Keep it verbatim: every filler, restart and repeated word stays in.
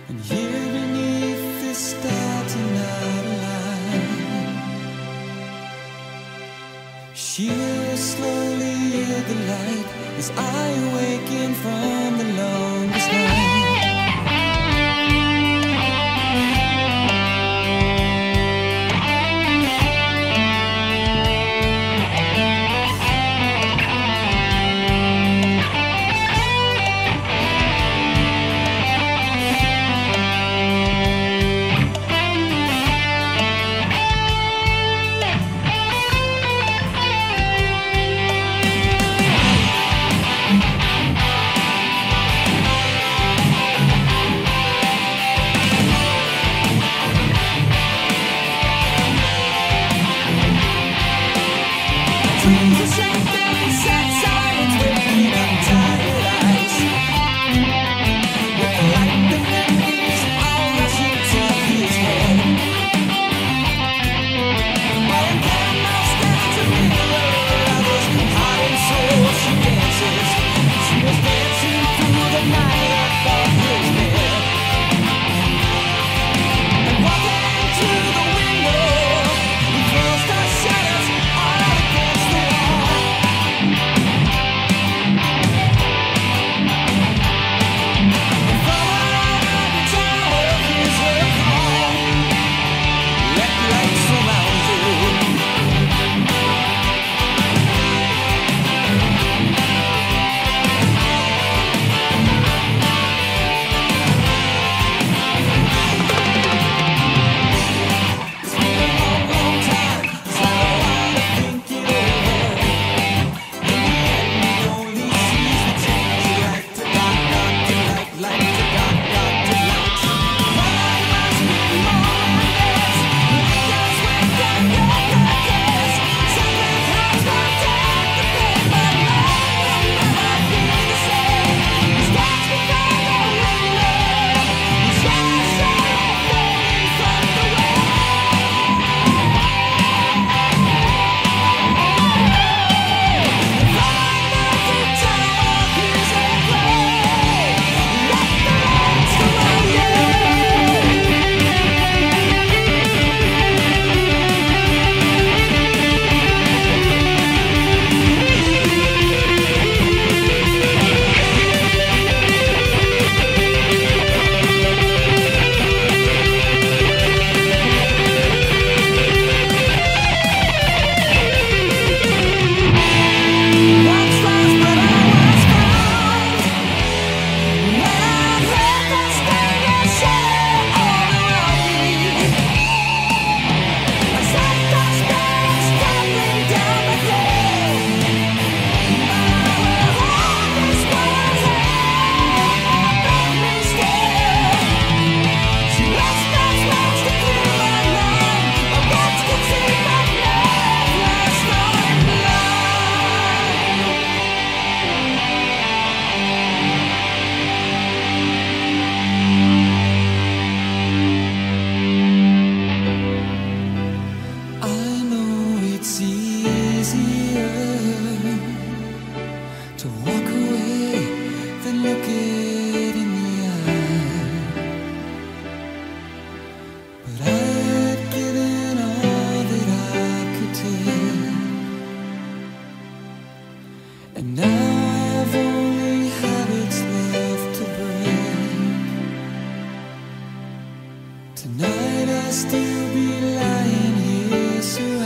And here beneath the stars and outline, she will slowly yield the light as I awaken from the longest night. To walk away, then look it in the eye. But I had given all that I could take, and now I've only habits left to break. Tonight I'll still be lying here, so